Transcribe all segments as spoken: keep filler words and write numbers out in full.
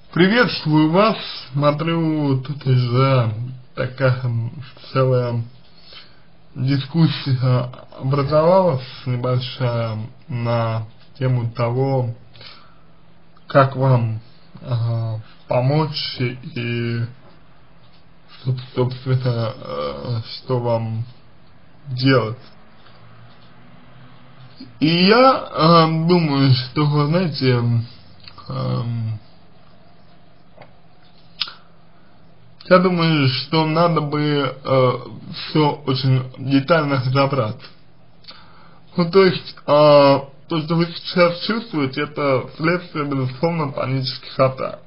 Приветствую вас. Смотрю, тут уже такая целая дискуссия образовалась небольшая на тему того, как вам э, помочь и, собственно, э, что вам делать. И я э, думаю, что, вы знаете, э, я думаю, что надо бы э, все очень детально разобрать. Ну, то есть, э, то, что вы сейчас чувствуете, это следствие, безусловно, панических атак.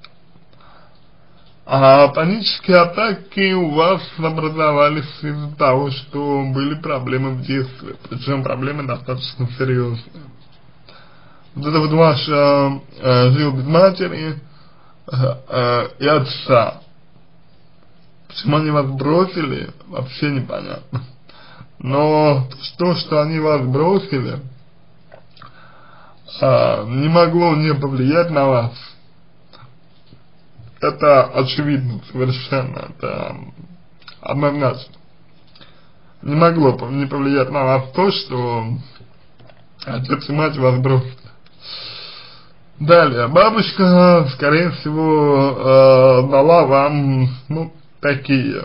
А панические атаки у вас образовались из-за того, что были проблемы в детстве, причем проблемы достаточно серьезные. Вот это вот ваш э, э, жил без матери э, э, и отца. Почему они вас бросили, вообще непонятно. Но то, что они вас бросили, а, не могло не повлиять на вас. Это очевидно совершенно, это однозначно. Не могло не повлиять на вас то, что отец и мать вас бросили. Далее, бабушка, скорее всего, э, дала вам, ну, такие,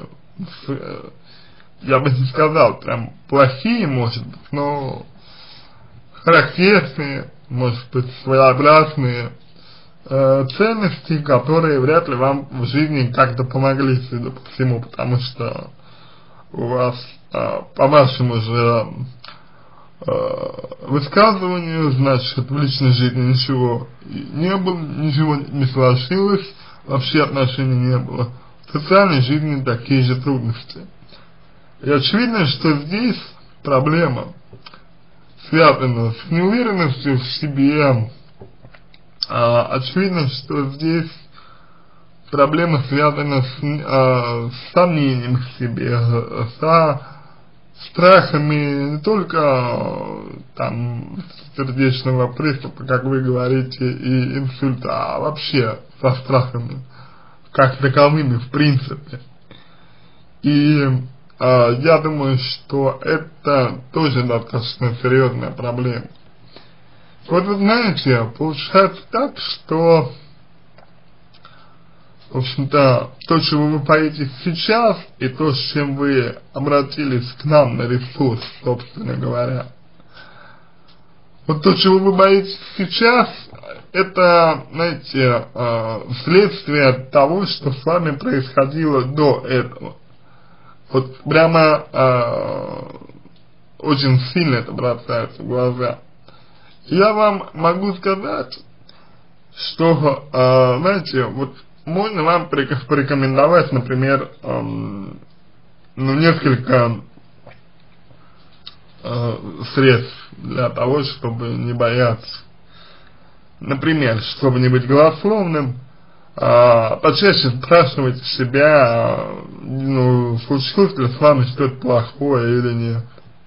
я бы не сказал, прям плохие, может быть, но характерные, может быть, своеобразные э, ценности, которые вряд ли вам в жизни как-то помогли, судя по всему, потому что у вас, э, по вашему же э, высказыванию, значит, в личной жизни ничего не было, ничего не сложилось, вообще отношений не было. В социальной жизни такие же трудности. И очевидно, что здесь проблема связана с неуверенностью в себе. А, очевидно, что здесь проблема связана с, а, с сомнением в себе, со страхами не только там сердечного приступа, как вы говорите, и инсульта, а вообще со страхами как таковыми в принципе. И э, я думаю, что это тоже достаточно серьезная проблема. Вот вы знаете, получается так, что, в общем-то, то, чего вы боитесь сейчас, и то, с чем вы обратились к нам на ресурс, собственно говоря, вот то, чего вы боитесь сейчас, это, знаете, э, следствие того, что с вами происходило до этого. Вот прямо э, очень сильно это бросается в глаза. Я вам могу сказать, что, э, знаете, вот можно вам порекомендовать, например, э, ну, несколько э, средств для того, чтобы не бояться. Например, чтобы не быть голословным, а, почаще спрашивайте себя, ну, случилось ли с вами что-то плохое или нет.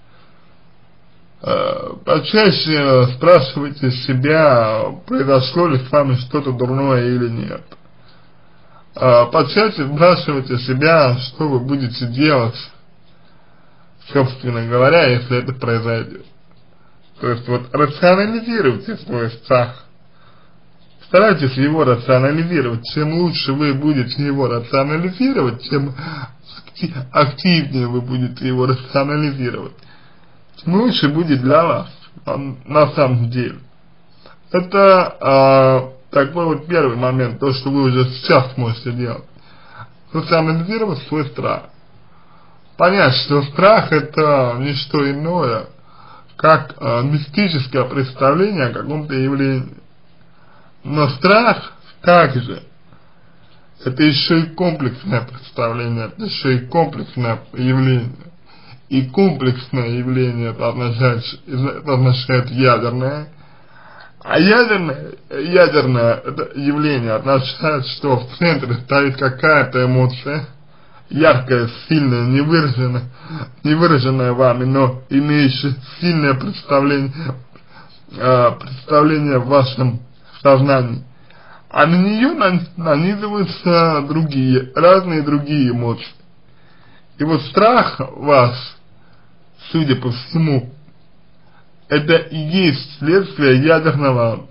А, почаще спрашивайте себя, произошло ли с вами что-то дурное или нет. А, почаще спрашивайте себя, что вы будете делать, собственно говоря, если это произойдет. То есть вот рационализируйте свой страх. Старайтесь его рационализировать. Чем лучше вы будете его рационализировать, тем активнее вы будете его рационализировать, тем лучше будет для вас, на самом деле. Это э, такой вот первый момент, то, что вы уже сейчас можете делать. Рационализировать свой страх. Понять, что страх — это не что иное, как э, мистическое представление о каком-то явлении. Но страх также, это еще и комплексное представление, это еще и комплексное явление. И комплексное явление это означает, это означает ядерное, а ядерное, ядерное это явление означает, что в центре стоит какая-то эмоция, яркая, сильная, невыраженная, невыраженная вами, но имеющая сильное представление, э, представление в вашем сознании. а на нее нанизываются другие, разные другие эмоции. И вот страх вас, судя по всему, это и есть следствие ядерного,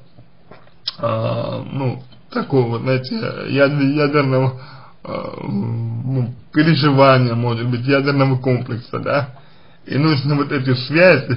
э, ну, такого, знаете, ядерного э, ну, переживания, может быть, ядерного комплекса, да, и нужно вот эти связи,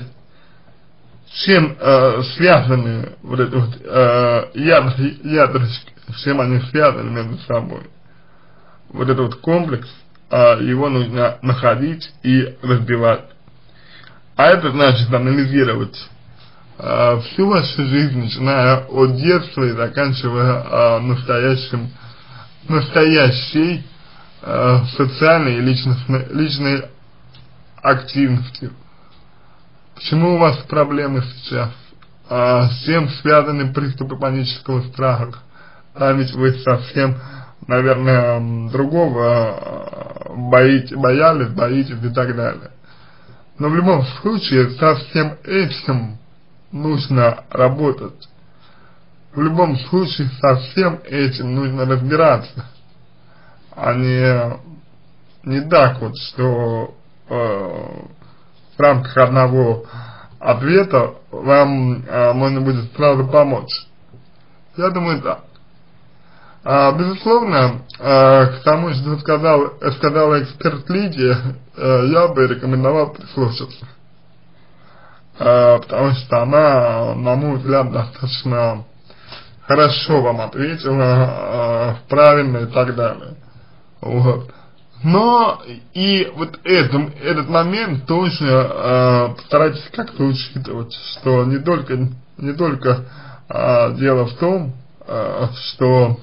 с чем э, связаны вот эти вот э, ядр, ядрышки, с чем они связаны между собой, вот этот вот комплекс, э, его нужно находить и разбивать. А это значит анализировать э, всю вашу жизнь, начиная от детства и заканчивая э, настоящим, настоящей э, социальной и личностной, личной активностью. Почему у вас проблемы сейчас? А, с чем связаны приступы панического страха? А ведь вы совсем, наверное, другого боитесь, боялись, боитесь и так далее. Но в любом случае со всем этим нужно работать. В любом случае со всем этим нужно разбираться. А не, не так вот, что э, в рамках одного ответа вам э, можно будет сразу помочь. Я думаю, да. А, безусловно, э, к тому, что сказал, сказала эксперт Лидия, э, я бы рекомендовал прислушаться. Э, потому что она, на мой взгляд, достаточно хорошо вам ответила, э, правильно и так далее. Вот. Но и вот этом, этот момент тоже э, постарайтесь как-то учитывать, что не только, не только э, дело в том, э, что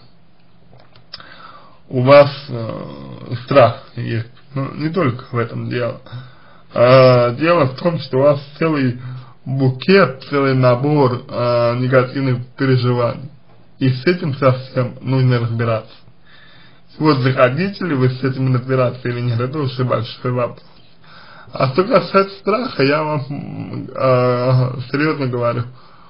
у вас э, страх есть, ну, не только в этом дело. Э, дело в том, что у вас целый букет, целый набор э, негативных переживаний, и с этим совсем нужно разбираться. Вот захотите ли вы с этим разбираться или нет, это уже большой вопрос. А что касается страха, я вам э, серьезно говорю,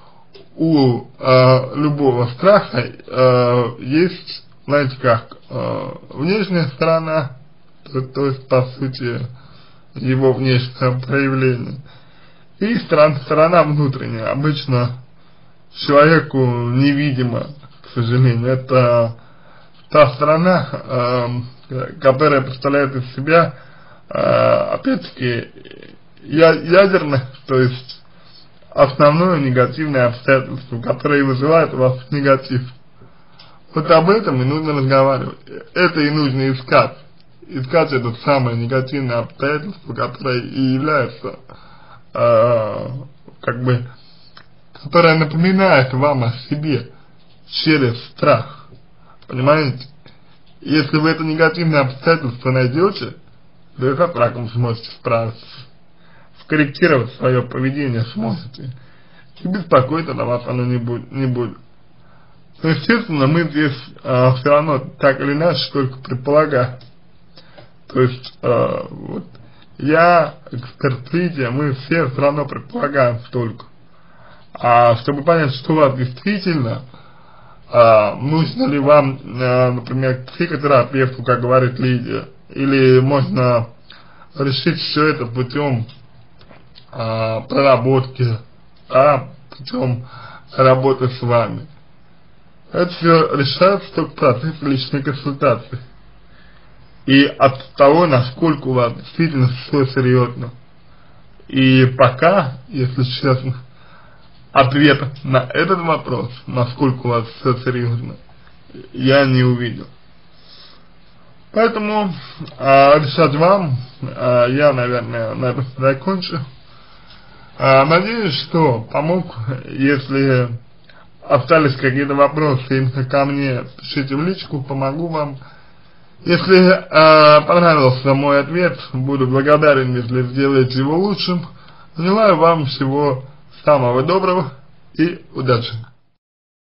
у э, любого страха э, есть, знаете как, э, внешняя сторона, то, то есть по сути его внешнее проявление, и сторона, сторона внутренняя, обычно человеку невидимо, к сожалению, это та сторона, э, которая представляет из себя, э, опять-таки, я, ядерное, то есть основное негативное обстоятельство, которое вызывает у вас негатив. Вот об этом и нужно разговаривать. Это и нужно искать. Искать это самое негативное обстоятельство, которое и является, э, как бы, которое напоминает вам о себе через страх. Понимаете? Если вы это негативное обстоятельство найдете, то и со страхом сможете справиться. Скорректировать свое поведение сможете. И беспокоиться на вас оно не будет. Не будет. Но, естественно, мы здесь э, все равно так или иначе только предполагаем. То есть, э, вот, я, эксперт Лидия, мы все все равно предполагаем столько. А чтобы понять, что у вас действительно, а, нужно ли вам, а, например, к психотерапевту, как говорит Лидия, или можно решить все это путем а, проработки, а, путем работы с вами. Это все решается только в процессе личной консультации. И от того, насколько у вас действительно все серьезно. И пока, если честно, ответа на этот вопрос, насколько у вас все серьезно, я не увидел. Поэтому а, решать вам, а, я, наверное, на этом закончу. А, надеюсь, что помог. Если остались какие-то вопросы именно ко мне, пишите в личку, помогу вам. Если а, понравился мой ответ, буду благодарен, если сделаете его лучшим. Желаю вам всего самого доброго и удачи!